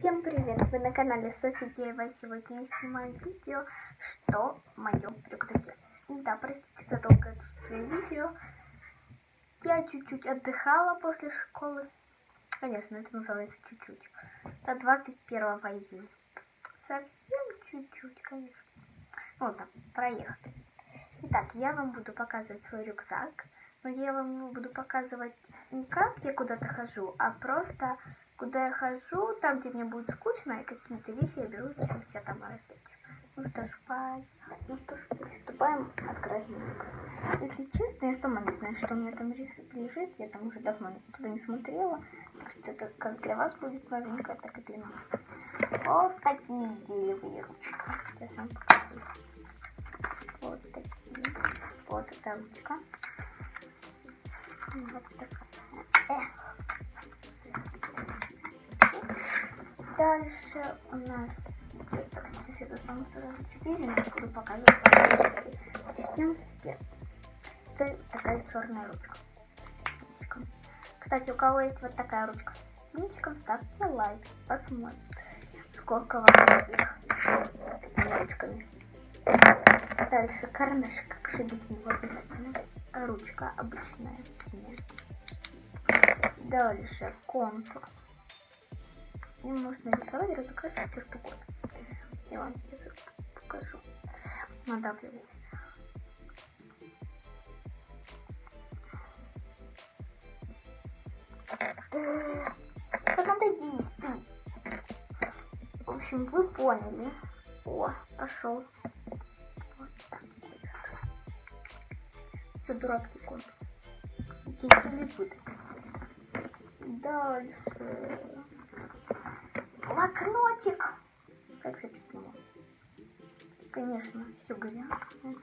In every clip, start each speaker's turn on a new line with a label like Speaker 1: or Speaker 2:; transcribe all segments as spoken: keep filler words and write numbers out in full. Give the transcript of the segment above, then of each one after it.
Speaker 1: Всем привет! Вы на канале Софи Деева. Сегодня я снимаю видео, что в моем рюкзаке. Да, простите за долгое отсутствие видео. Я чуть-чуть отдыхала после школы. Конечно, это называется чуть-чуть. До двадцать первого июня. Совсем чуть-чуть, конечно. Вот так, проехали. Итак, я вам буду показывать свой рюкзак. Но я вам его буду показывать не как я куда-то хожу, а просто куда я хожу, там, где мне будет скучно, и какие-то вещи я беру, чем я там раздачу. Ну что ж, по... ну что ж, приступаем открывать рюкзак. Если честно, я сама не знаю, что у меня там лежит. Я там уже давно туда не смотрела. Так что это как для вас будет новенькое, так и для меня. Вот такие гелевые ручки. Я сам покажу. Вот такие. Вот эта ручка. Вот такая. Дальше у нас так, сейчас это самое сразу четыре, я буду показывать. Начнем с первой. Это такая черная ручка. Кстати, у кого есть вот такая ручка с линчиком, ставьте лайк, посмотрим, сколько у вас таких такими ручками. Дальше карандашик, как же без него обязательно. Ручка обычная. Дальше контур. Им можно рисовать, разукрасить все что угодно. Я вам сейчас покажу. Надавливать. Потом надеюсь ты. В общем, вы поняли. О, пошел. Вот так. Все, дурацкий контур. Эти Дальше. Блокнотик. Как же без него? Конечно, все грязно.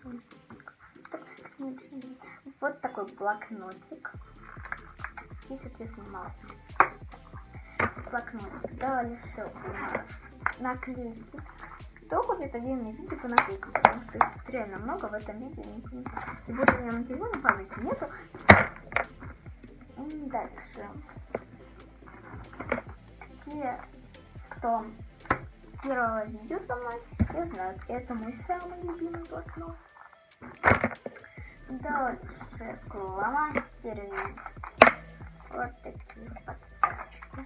Speaker 1: Вот такой блокнотик. И, соответственно, мало. Блокнотик. Дальше у нас наклейки. Кто хочет отдельное видео по наклейкам, потому что их тут реально много в этом видео. И больше у меня на телефоне памяти нету. И дальше. Те, кто с первого видео со мной, я знаю, это мой самый любимый блокнот. Дальше фломастеры. Вот такие подставочки.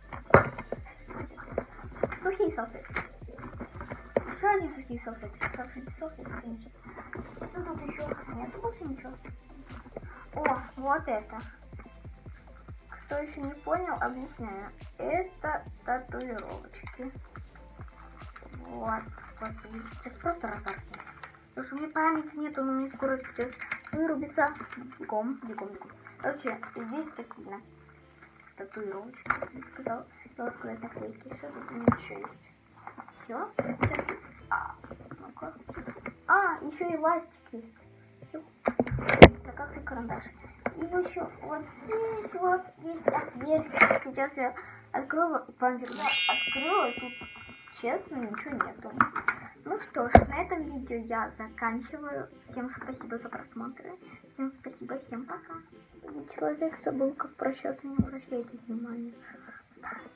Speaker 1: Сухие салфетки. Еще одни сухие салфетки. Как не салфетки, конечно. Что тут еще? Нет, больше ничего. О, вот это. Кто еще не понял, объясняю. Это татуировочки. Вот. Вот. Сейчас просто разорву. Потому что у меня памяти нету, но мне скоро сейчас вырубится. Бегом, бегом, бегом. Короче, здесь такие татуировочки, как я сказала. Я вот сказать наклейки. Что тут у меня еще есть? Все. Сейчас. А, ну-ка. А, еще и ластик есть. Все. Так, как и карандаш. И еще вот здесь вот есть отверстие. Сейчас я открою, вам верну. Открою, и тут честно ничего нету. Ну что ж, на этом видео я заканчиваю. Всем спасибо за просмотр. Всем спасибо, всем пока. Человек забыл, как прощаться, не обращайте внимания.